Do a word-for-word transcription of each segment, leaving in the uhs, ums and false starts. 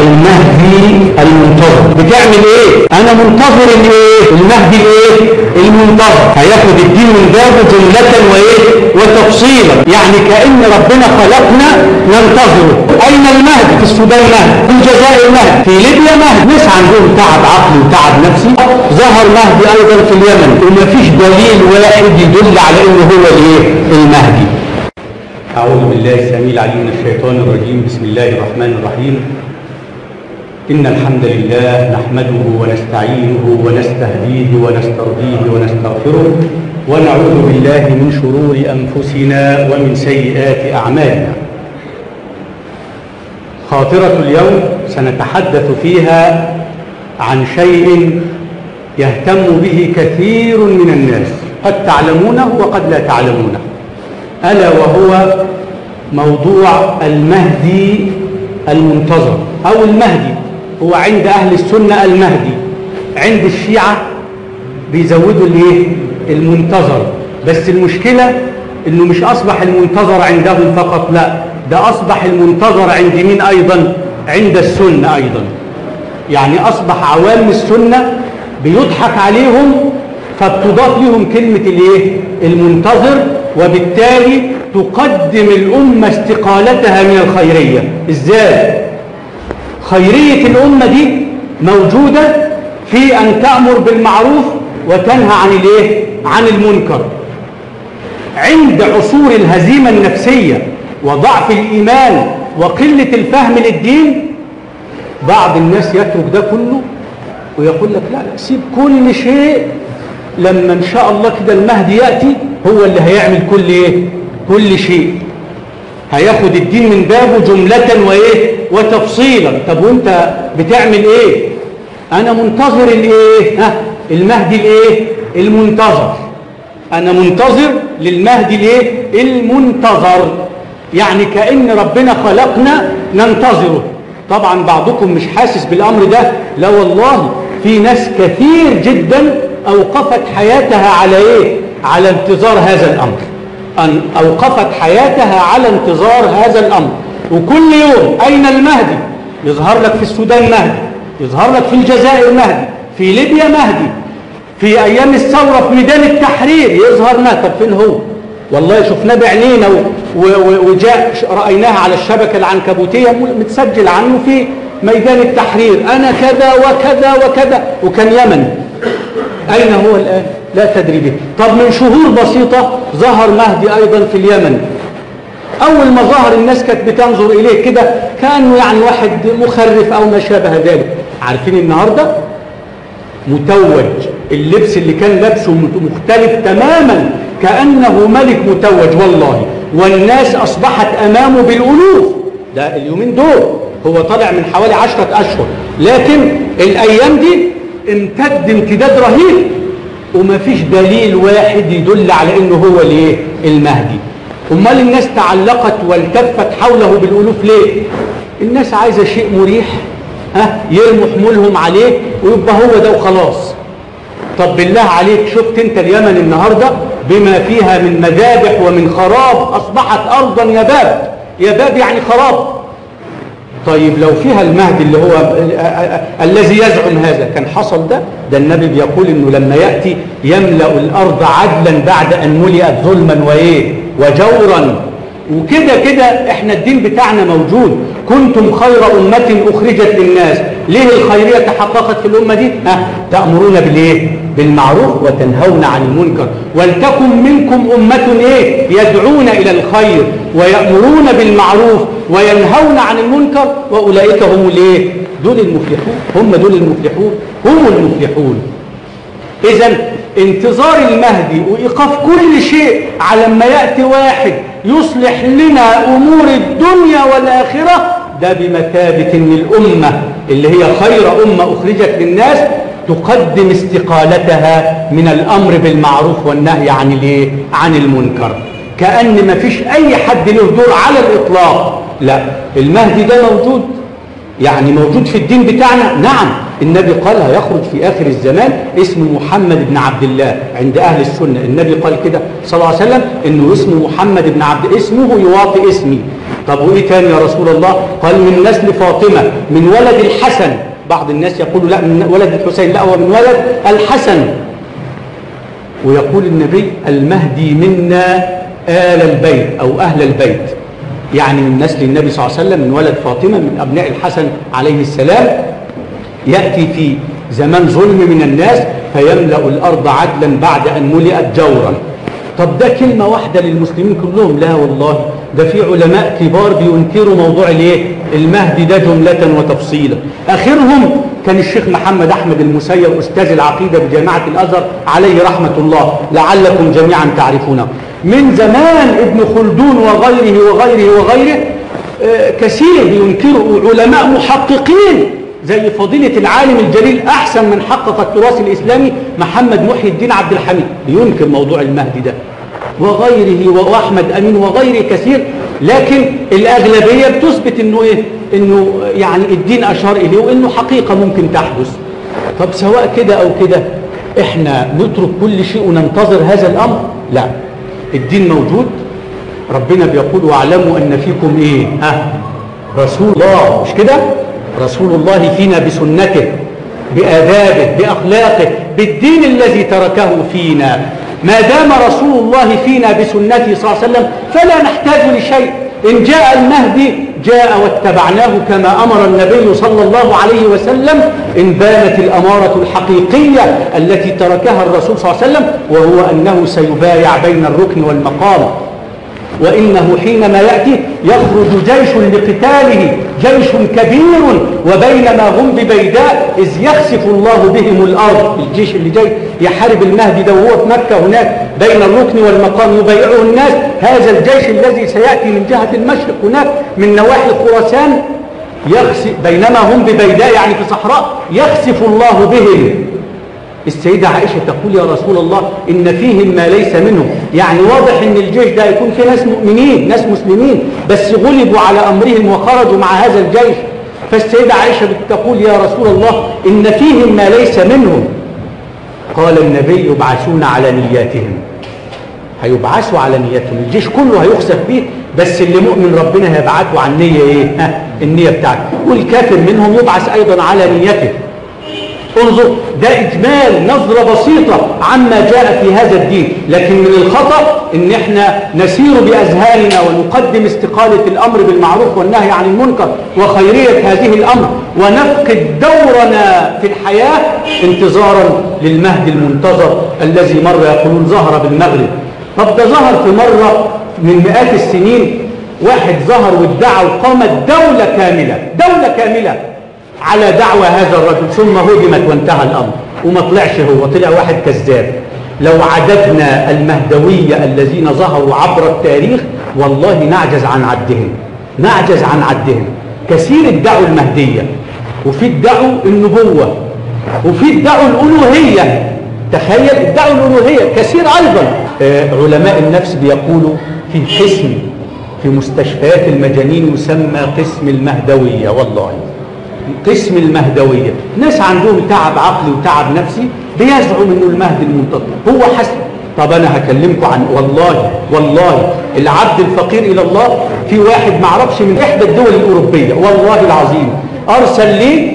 المهدي المنتظر. بتعمل ايه؟ انا منتظر الايه؟ المهدي الايه؟ المنتظر. هياخد الدين من بابه جملة وايه؟ وتفصيلا. يعني كأن ربنا خلقنا ننتظره. اين المهدي؟ في السودان مهدي، في الجزائر مهدي، في ليبيا مهدي. ناس عندهم تعب عقلي وتعب نفسي. ظهر مهدي ايضا في اليمن، ومفيش دليل واحد يدل على انه هو الايه؟ المهدي. أعوذ بالله السميع العليم من الشيطان الرجيم. بسم الله الرحمن الرحيم. إن الحمد لله نحمده ونستعينه ونستهديه ونسترضيه ونستغفره، ونعوذ بالله من شرور أنفسنا ومن سيئات أعمالنا. خاطرة اليوم سنتحدث فيها عن شيء يهتم به كثير من الناس، قد تعلمونه وقد لا تعلمونه، ألا وهو موضوع المهدي المنتظر أو المهدي. هو عند أهل السنة المهدي، عند الشيعة بيزودوا الايه؟ المنتظر. بس المشكلة إنه مش أصبح المنتظر عندهم فقط، لا، ده أصبح المنتظر عند مين أيضا؟ عند السنة أيضا. يعني أصبح عوام السنة بيضحك عليهم، فبتضاف لهم كلمة الايه؟ المنتظر، وبالتالي تقدم الأمة استقالتها من الخيرية. إزاي؟ خيرية الأمة دي موجودة في أن تأمر بالمعروف وتنهى عن الايه؟ عن المنكر. عند عصور الهزيمة النفسية وضعف الإيمان وقلة الفهم للدين، بعض الناس يترك ده كله ويقول لك لا لا سيب كل شيء، لما إن شاء الله كده المهدي يأتي هو اللي هيعمل كل إيه؟ كل شيء. هياخد الدين من بابه جملة وإيه؟ وتفصيلا. طب وانت بتعمل إيه؟ أنا منتظر الإيه؟ ها؟ المهدي الإيه؟ المنتظر. أنا منتظر للمهدي الإيه؟ المنتظر. يعني كأن ربنا خلقنا ننتظره. طبعا بعضكم مش حاسس بالأمر ده، لا والله في ناس كثير جدا أوقفت حياتها على إيه؟ على انتظار هذا الأمر. أن أوقفت حياتها على انتظار هذا الأمر. وكل يوم أين المهدي؟ يظهر لك في السودان مهدي، يظهر لك في الجزائر مهدي، في ليبيا مهدي، في أيام الثورة في ميدان التحرير يظهر مهدي. طب فين هو؟ والله شفناه بعينينا وجاء رأيناها على الشبكة العنكبوتية متسجل عنه في ميدان التحرير، أنا كذا وكذا وكذا، وكان يمن. أين هو الآن؟ لا تدري به. طب من شهور بسيطة ظهر مهدي أيضا في اليمن. أول ما ظهر الناس كانت بتنظر إليه كده كأنه يعني واحد مخرف أو ما شابه ذلك. عارفين النهاردة متوج، اللبس اللي كان لابسه مختلف تماما، كأنه ملك متوج والله، والناس أصبحت أمامه بالألوف. ده اليومين دول، هو طالع من حوالي عشرة أشهر، لكن الأيام دي امتد امتداد رهيب، وما فيش دليل واحد يدل على انه هو ليه؟ المهدي. امال الناس تعلقت والتفت حوله بالالوف ليه؟ الناس عايزه شيء مريح، ها، يرموا حمولهم عليه ويبقى هو ده وخلاص. طب بالله عليك، شفت انت اليمن النهارده بما فيها من مذابح ومن خراب؟ اصبحت ارضا يباب. يباب يعني خراب. طيب لو فيها المهدي اللي هو الذي يزعم هذا كان حصل ده؟ ده النبي بيقول انه لما يأتي يملأ الارض عدلا بعد ان ملئت ظلما وايه؟ وجورا. وكده كده احنا الدين بتاعنا موجود. كنتم خير امة اخرجت للناس. ليه الخيرية تحققت في الامة دي؟ ها، تأمرون بالايه؟ بالمعروف وتنهون عن المنكر، ولتكن منكم امة ايه؟ يدعون الى الخير ويأمرون بالمعروف وينهون عن المنكر، واولئك هم الايه؟ دول المفلحون. هم دول المفلحون، هم المفلحون. اذا انتظار المهدي وايقاف كل شيء على ما ياتي واحد يصلح لنا امور الدنيا والاخره، ده بمثابه ان الامه اللي هي خير امه اخرجت للناس تقدم استقالتها من الامر بالمعروف والنهي عن الايه؟ عن المنكر. كأن ما فيش اي حد له دور على الاطلاق. لا، المهدي ده موجود، يعني موجود في الدين بتاعنا؟ نعم، النبي قال هيخرج في آخر الزمان اسمه محمد بن عبد الله عند أهل السنة. النبي قال كده صلى الله عليه وسلم إنه اسمه محمد بن عبد، اسمه يواطئ اسمي. طب وإيه تاني يا رسول الله؟ قال من نسل فاطمة، من ولد الحسن. بعض الناس يقولوا لا من ولد الحسين، لا هو من ولد الحسن. ويقول النبي المهدي منا آل البيت أو أهل البيت، يعني من نسل النبي صلى الله عليه وسلم، من ولد فاطمة، من أبناء الحسن عليه السلام. يأتي في زمان ظلم من الناس فيملأ الأرض عدلا بعد أن ملئت جورا. طب ده كلمة واحدة للمسلمين كلهم؟ لا والله، ده في علماء كبار بينكروا موضوع الايه؟ المهدي ده جملة وتفصيلا. آخرهم كان الشيخ محمد أحمد المسيب أستاذ العقيدة بجامعة الأزهر عليه رحمة الله، لعلكم جميعا تعرفونه. من زمان ابن خلدون وغيره وغيره وغيره آه كثير بينكروا، علماء محققين زي فضيلة العالم الجليل أحسن من حقق التراث الإسلامي محمد محي الدين عبد الحميد بينكر موضوع المهدي ده، وغيره وأحمد أمين وغيره كثير. لكن الأغلبية بتثبت إنه إيه؟ إنه يعني الدين أشار إليه وإنه حقيقة ممكن تحدث. طب سواء كده أو كده إحنا نترك كل شيء وننتظر هذا الأمر؟ لا، الدين موجود. ربنا بيقول واعلموا أن فيكم إيه؟ ها؟ رسول الله، مش كده؟ رسول الله فينا بسنته، بآدابه، بأخلاقه، بالدين الذي تركه فينا. ما دام رسول الله فينا بسنته صلى الله عليه وسلم فلا نحتاج لشيء. إن جاء المهدي جاء واتبعناه كما أمر النبي صلى الله عليه وسلم، إن بانت الأمارة الحقيقية التي تركها الرسول صلى الله عليه وسلم، وهو أنه سيبايع بين الركن والمقام. وإنه حينما يأتي يخرج جيش لقتاله، جيش كبير، وبينما هم ببيداء إذ يخسف الله بهم الأرض. الجيش اللي جاي يحارب المهدي ده وهو في مكة هناك بين الركن والمقام يبايعه الناس، هذا الجيش الذي سيأتي من جهة المشرق هناك من نواحي خراسان، يخسف بينما هم ببيداء يعني في صحراء، يخسف الله بهم. السيدة عائشة تقول يا رسول الله إن فيهم ما ليس منهم، يعني واضح إن الجيش ده يكون فيه ناس مؤمنين، ناس مسلمين، بس غلبوا على أمرهم وخرجوا مع هذا الجيش. فالسيدة عائشة تقول يا رسول الله إن فيهم ما ليس منهم. قال النبي يبعثون على نياتهم، هيبعثوا على نياتهم، الجيش كله هيخسف به، بس اللي مؤمن ربنا هيبعثوا عن نية إيه؟ ها؟ النية بتاعته. والكافر منهم يبعث أيضا على نيته. انظر، ده إجمال نظرة بسيطة عما جاء في هذا الدين. لكن من الخطأ إن احنا نسير بأذهاننا ونقدم استقالة الأمر بالمعروف والنهي عن المنكر وخيرية هذه الأمر، ونفقد دورنا في الحياة انتظارا للمهدي المنتظر الذي مرة يقولون ظهر بالمغرب. طب ده ظهر في مرة من مئات السنين، واحد ظهر وادعى وقامت دولة كاملة، دولة كاملة على دعوى هذا الرجل، ثم هدمت وانتهى الأمر وما طلعش هو، طلع واحد كذاب. لو عددنا المهدوية الذين ظهروا عبر التاريخ والله نعجز عن عدهم، نعجز عن عدهم. كثير ادعوا المهدية، وفي ادعوا النبوة، وفي ادعوا الألوهية. تخيل، ادعوا الألوهية كثير أيضا. آه علماء النفس بيقولوا في قسم في مستشفيات المجانين يسمى قسم المهدوية، والله قسم المهدوية، ناس عندهم تعب عقلي وتعب نفسي بيزعم انه المهدي المنتظر هو حسن. طب انا هكلمكم عن والله والله العبد الفقير الى الله. في واحد معرفش من احدى الدول الاوروبيه والله العظيم ارسل لي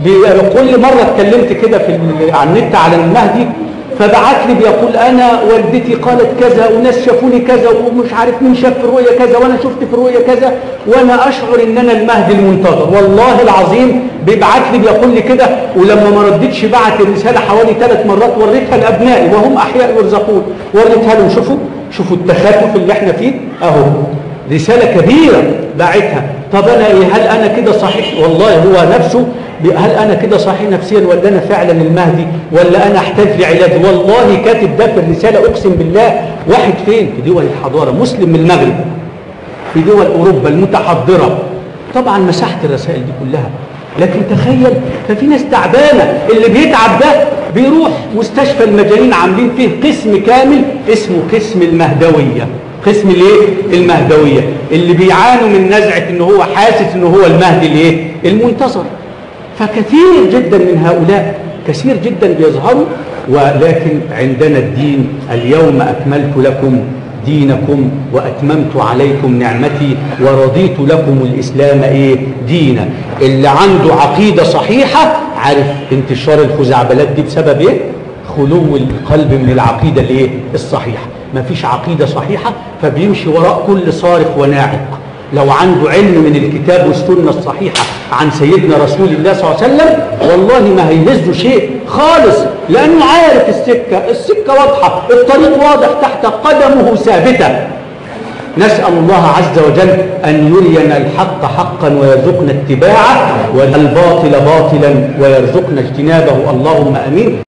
كل مره اتكلمت كده في على النت على المهدي، فبعت لي بيقول انا والدتي قالت كذا وناس شافوني كذا ومش عارف مين شاف في الرؤيا كذا وانا شفت في الرؤيا كذا وانا اشعر ان انا المهدي المنتظر. والله العظيم بيبعت لي بيقول لي كده، ولما ما ردتش بعت الرساله حوالي ثلاث مرات، وريتها لابنائي وهم احياء يرزقون، وريتها لهم. شوفوا شوفوا التخلف اللي احنا فيه اهو، رساله كبيره باعتها. طب انا ايه، هل انا كده صحيح؟ والله هو نفسه، هل انا كده صحيح نفسيا ولا انا فعلا المهدي ولا انا احتاج لعلاج؟ والله كاتب ده في الرساله، اقسم بالله. واحد فين؟ في دول الحضاره، مسلم من المغرب، في دول اوروبا المتحضره. طبعا مسحت الرسائل دي كلها، لكن تخيل، ففي ناس تعبانه، اللي بيتعب ده بيروح مستشفى المجانين عاملين فيه قسم كامل اسمه قسم المهدويه. قسم الايه؟ المهدويه، اللي بيعانوا من نزعه ان هو حاسس ان هو المهدي الايه؟ المنتظر. فكثير جدا من هؤلاء كثير جدا بيظهروا، ولكن عندنا الدين اليوم أكملت لكم دينكم وأتممت عليكم نعمتي ورضيت لكم الإسلام إيه دينا. اللي عنده عقيدة صحيحة عارف انتشار الخزعبلات دي بسبب إيه؟ خلو القلب من العقيدة الإيه الصحيحة. ما فيش عقيدة صحيحة فبيمشي وراء كل صارخ وناعق. لو عنده علم من الكتاب والسنة الصحيحة عن سيدنا رسول الله صلى الله عليه وسلم والله ما هيهزه شيء خالص، لأنه عارف السكة، السكة واضحة، الطريق واضح، تحت قدمه ثابتة. نسأل الله عز وجل أن يرينا الحق حقا ويرزقنا اتباعه، والباطل باطلا ويرزقنا اجتنابه، اللهم أمين.